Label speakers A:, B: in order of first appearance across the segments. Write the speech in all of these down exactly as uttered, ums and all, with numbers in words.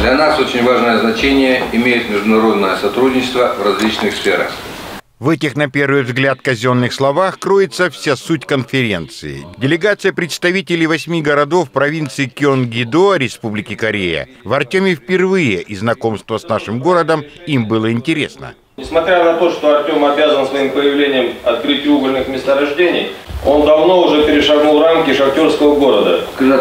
A: Для нас очень важное значение имеет международное сотрудничество в различных сферах.
B: В этих, на первый взгляд, казенных словах кроется вся суть конференции. Делегация представителей восьми городов провинции Кёнгидо, Республики Корея, в Артеме впервые, и знакомство с нашим городом им было интересно.
C: Несмотря на то, что Артем обязан своим появлением открытию угольных месторождений, он давно уже перешагнул рамки шахтерского города.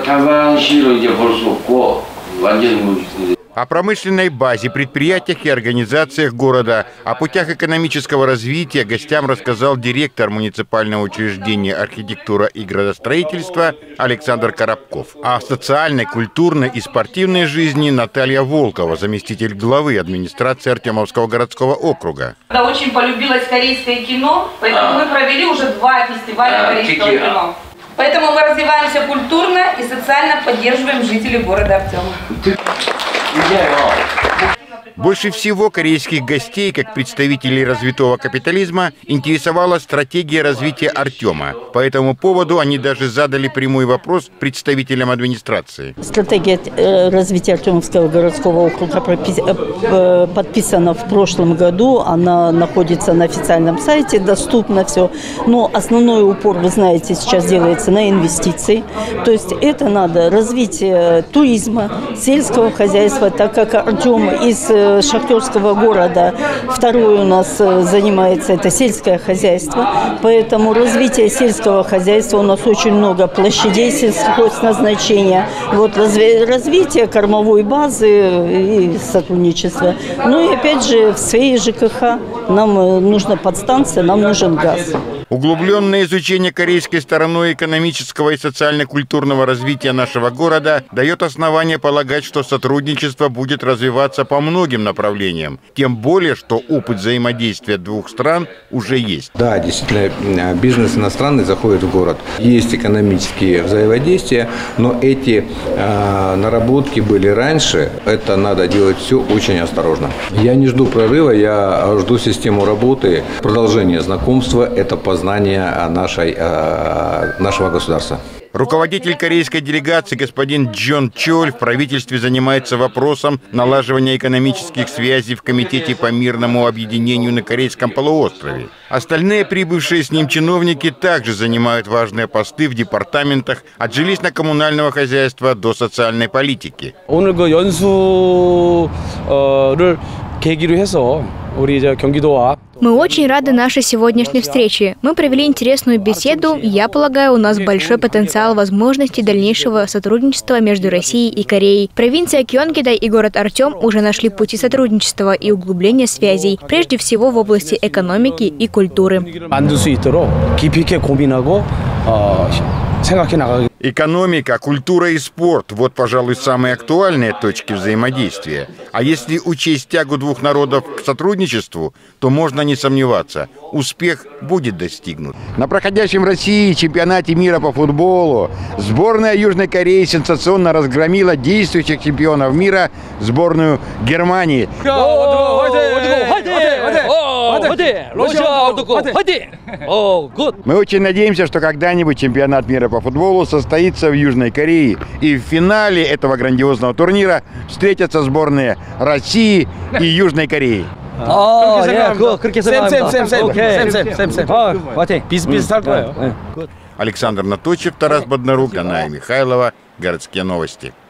B: О промышленной базе, предприятиях и организациях города, о путях экономического развития гостям рассказал директор муниципального учреждения архитектура и градостроительства Александр Коробков. А о социальной, культурной и спортивной жизни Наталья Волкова, заместитель главы администрации Артемовского городского округа.
D: Очень полюбилось корейское кино, поэтому мы провели уже два фестиваля корейского кино. Поэтому мы развиваемся культурно и социально поддерживаем жителей города Артема.
B: Больше всего корейских гостей, как представителей развитого капитализма, интересовала стратегия развития Артема. По этому поводу они даже задали прямой вопрос представителям администрации.
E: Стратегия развития Артемовского городского округа подписана в прошлом году. Она находится на официальном сайте, доступно все. Но основной упор, вы знаете, сейчас делается на инвестиции. То есть это надо развитие туризма, сельского хозяйства, так как Артем из шахтерского города, второй у нас занимается это сельское хозяйство, поэтому развитие сельского хозяйства, у нас очень много площадей сельхозназначения, вот разви, развитие кормовой базы и сотрудничество. Ну и опять же в сфере ЖКХ нам нужна подстанция, нам нужен газ.
B: Углубленное изучение корейской стороной экономического и социально-культурного развития нашего города дает основание полагать, что сотрудничество будет развиваться по многим направлениям. Тем более, что опыт взаимодействия двух стран уже есть.
F: Да, действительно, бизнес иностранный заходит в город. Есть экономические взаимодействия, но эти э, наработки были раньше. Это надо делать все очень осторожно. Я не жду прорыва, я жду систему работы, продолжение знакомства. Это познание нашей, нашего государства.
B: Руководитель корейской делегации господин Джон Чоль в правительстве занимается вопросом налаживания экономических связей в Комитете по мирному объединению на Корейском полуострове. Остальные прибывшие с ним чиновники также занимают важные посты в департаментах от жилищно-коммунального хозяйства до социальной политики.
G: 오늘 그 연수를 계기로 해서 우리 이제 경기도와
H: Мы очень рады нашей сегодняшней встрече. Мы провели интересную беседу. Я полагаю, у нас большой потенциал возможностей дальнейшего сотрудничества между Россией и Кореей. Провинция Кёнгидо и город Артем уже нашли пути сотрудничества и углубления связей, прежде всего в области экономики и культуры.
B: Экономика, культура и спорт – вот, пожалуй, самые актуальные точки взаимодействия. А если учесть тягу двух народов к сотрудничеству, то можно не сомневаться – успех будет достигнут. На проходящем в России чемпионате мира по футболу сборная Южной Кореи сенсационно разгромила действующих чемпионов мира сборную Германии. Мы очень надеемся, что когда-нибудь чемпионат мира по футболу состоится в Южной Корее. И в финале этого грандиозного турнира встретятся сборные России и Южной Кореи. Александр Наточев, Тарас Боднарук, Даная Михайлова. Городские новости.